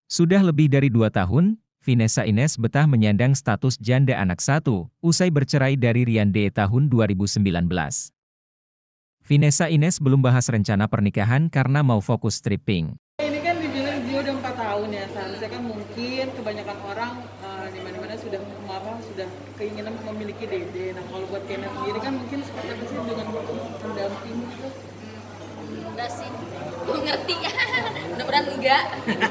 Sudah lebih dari 2 tahun, Vinessa Ines betah menyandang status janda anak satu, usai bercerai dari Rian D tahun 2019. Vinessa Ines belum bahas rencana pernikahan karena mau fokus stripping. Ini kan dibilang dia udah 4 tahun ya, seharusnya kan mungkin kebanyakan orang di mana-mana sudah sudah keinginan memiliki dede. Nah kalau buat Kena sendiri kan mungkin seperti apa sih dengan pendamping gitu? Enggak sih, belum ngerti. Mudah-mudahan enggak.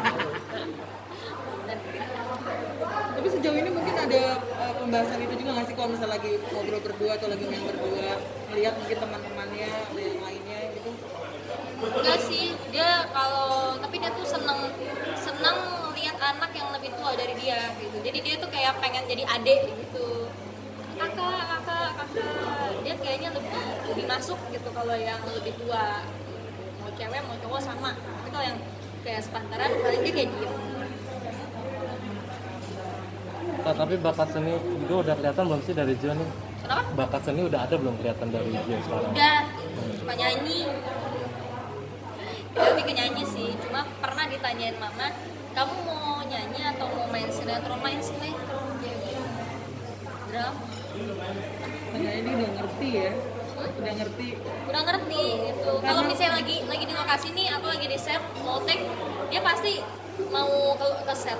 Tapi sejauh ini mungkin ada pembahasan itu juga nggak sih kalau misalnya lagi ngobrol berdua atau lagi main berdua, melihat mungkin teman-temannya atau yang lainnya gitu? Enggak sih, tapi dia tuh seneng lihat anak yang lebih tua dari dia gitu. Jadi dia tuh kayak pengen jadi adik gitu. Kakak. Dia kayaknya lebih masuk gitu kalau yang lebih tua. Mau cewek mau cowok sama. Tapi kalau yang kayak sepantaran paling dia kayak diem. Nah, tapi bakat seni itu udah kelihatan belum sih dari Gio nih? Kenapa? Bakat seni udah ada belum kelihatan dari Gio sekarang? Udah, suka nyanyi. Dia lebih ke nyanyi sih, cuma pernah ditanyain mama, kamu mau nyanyi atau mau main sinetron? Main sinetron, dia bilang. Drama. Nah ini udah ngerti ya, Udah ngerti gitu. Kalau misalnya lagi di lokasi nih, aku lagi di set, mau take, dia pasti mau ke set.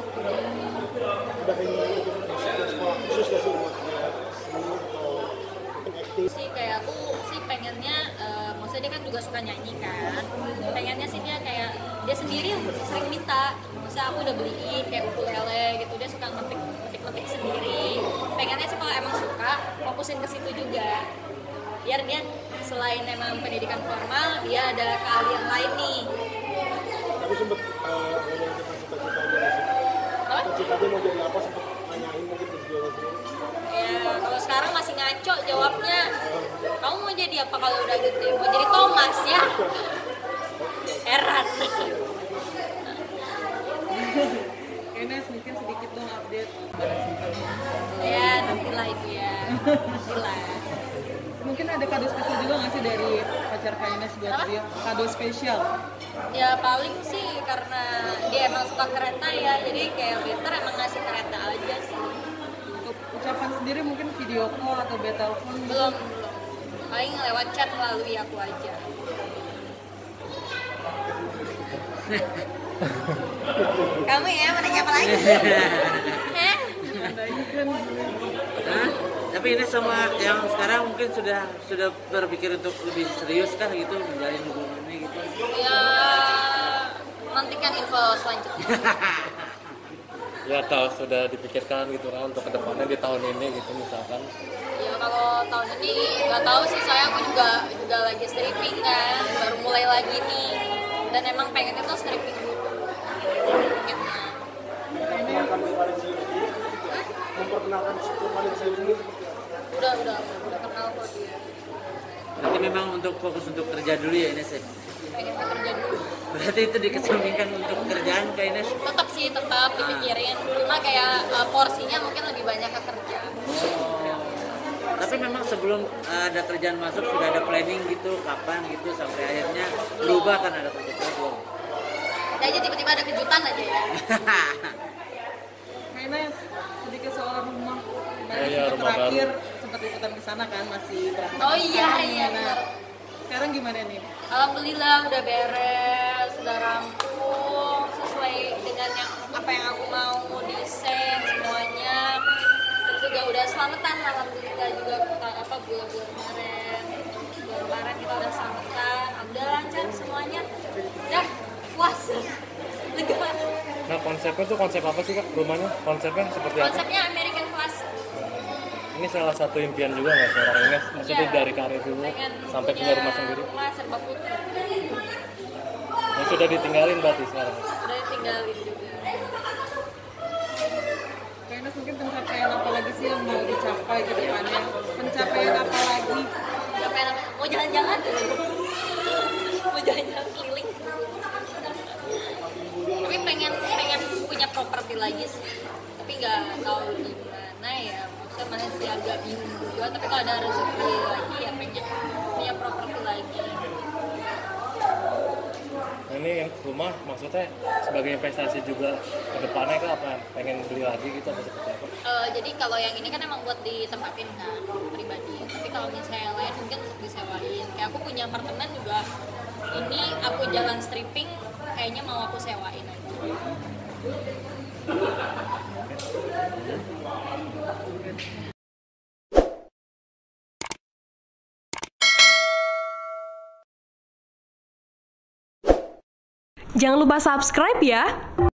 Sih kayak aku sih pengennya, maksudnya dia kan juga suka nyanyi kan, pengennya sih dia sendiri sering minta, maksudnya aku udah beliin kayak ukulele gitu, dia suka ngetik sendiri, pengennya sih kalau emang suka fokusin ke situ juga, biar dia selain emang pendidikan formal dia ada keahlian lain nih. Tapi sempet ngomong tentang cita-citanya sih. Cita-citanya mau jadi apa, sempet nanyain mungkin ke dia sendiri. Ya kalau sekarang masih ngaco jawabnya. Kamu mau jadi apa kalau udah gede? Mau jadi Thomas ya? Heran. Enes mungkin sedikit dong update. Ya nantilah itu ya. Nantilah. Mungkin ada kado spesial juga nggak sih dari pacar Kak Ines buat dia? Kado spesial? Ya paling sih karena dia emang suka kereta ya, jadi kayak better emang ngasih kereta aja sih. Untuk ucapan sendiri mungkin video call atau via telepon? Belum. Paling lewat chat melalui aku aja. Kamu ya mau nanya apa lagi? Hah? Hah? Tapi ini sama yang sekarang mungkin sudah berpikir untuk lebih serius kah gitu menjalin hubungannya gitu? Ya nantikan info selanjutnya. Ya tahu sudah dipikirkan gitu kan untuk kedepannya di tahun ini gitu misalkan. Ya kalau tahun ini nggak tahu sih, saya aku juga lagi stripping kan, baru mulai lagi nih, dan emang pengennya tuh stripping dulu. Gitu. Memperkenalkan ke Valencia ini Udah kenal kok dia. Berarti memang untuk fokus untuk kerja dulu ya Ines ya? Pengennya kerja dulu. Berarti itu dikesampingkan untuk kerjaan Kak Ines? Tetap dipikirin, cuma kayak porsinya mungkin lebih banyak ke kerja. Tapi memang sebelum ada kerjaan masuk sudah ada planning gitu kapan gitu sampai akhirnya berubah kan ada kerjaan belum? Ya aja tiba-tiba ada kejutan aja ya. Kak Ines, sedikit soal rumah. Iya, rumah terakhir sempat ikutan ke sana kan, masih berangkat. Oh iya Nah, benar. sekarang gimana nih? Alhamdulillah udah beres, udah rampung sesuai dengan apa yang aku mau, desain semuanya. Terus juga udah selamatan, alhamdulillah juga bulan kemarin kita udah selamatan, udah lancar semuanya, udah puas, lega. Nah konsepnya tuh konsep apa sih Kak rumahnya? Konsepnya seperti apa? Konsepnya American Class. Ini salah satu impian juga nggak seorang Ines? Maksudnya Iya. dari karir dulu Pengen sampai punya rumah sendiri. Rumah serba putih. Yang sudah ditinggalin berarti sekarang. Udah tinggalin juga. Kak Ines mungkin pencapaian apa lagi sih yang mau dicapai ke depannya? Pencapaian apa lagi? Apa mau jalan-jalan? Mau jalan-jalan keliling. Tapi pengen punya properti lagi sih. Tapi nggak tahu gimana ya. Maksudnya masih agak bingung juga. Tapi kalau ada rezeki lagi ya pengen punya properti lagi. Nah ini yang rumah maksudnya sebagai investasi juga ke depannya kan apa? Pengen beli lagi gitu atau seperti apa? Jadi kalau yang ini kan emang buat ditempatin kan pribadi. Tapi kalau misalnya yang lain mungkin untuk disewain. Kayak aku punya apartemen juga. Ini aku jalan stripping, kayaknya mau aku sewain aja. Jangan lupa subscribe ya.